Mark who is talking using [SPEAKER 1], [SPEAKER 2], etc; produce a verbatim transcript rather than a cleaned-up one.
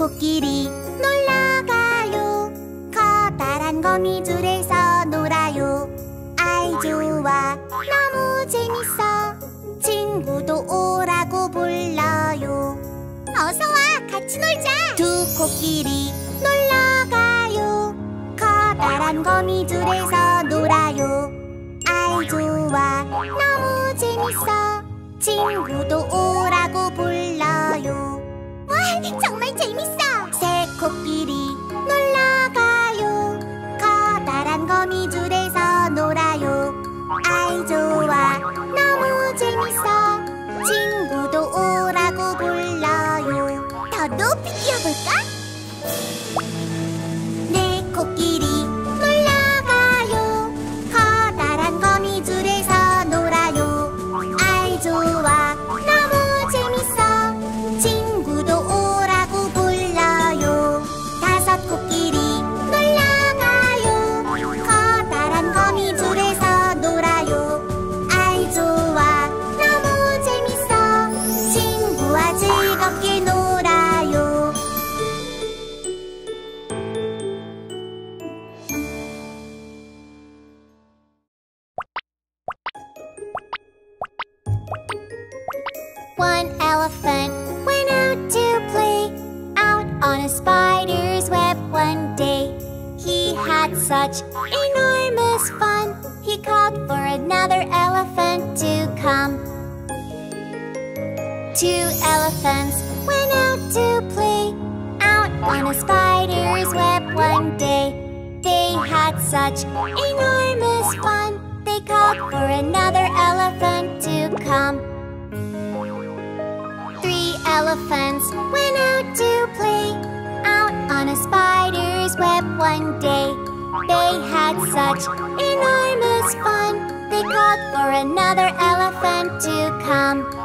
[SPEAKER 1] 코끼리 놀러가요. 커다란 거미줄에서 놀아요. 아이 좋아 너무 재밌어. 친구도 오라고 불러요. 어서와 같이 놀자. 두 코끼리 놀러가요. 커다란 거미줄에서 놀아요. 아이 좋아 너무 재밌어. 친구도 오라고 불러요. 와, 정말 재밌어. 새 코끼리 놀러가요. 커다란 거미줄에서 놀아요. 아이 좋아 너무 재밌어. 친구도 오라고 불러요. 더 높이 뛰어볼까? 네 코끼리 놀러가요. 커다란 거미줄에서 놀아요. 아이 좋아 너무 재밌어. 친구도 오라고 불러요. 다섯 코끼리 놀러가요. 커다란 거미줄에서 놀아요. 아이 좋아 너무 재밌어. 친구와 즐겁게 놀아요. One elephant went out to play, out on a spider's web one day. He had such enormous fun, he called for another elephant to come. Two elephants went out to play, out on a spider's web one day. They had such enormous fun, they called for another elephant to come. Three elephants went out to play, out on a spider's web one day. They had such enormous fun, they called for another elephant to come.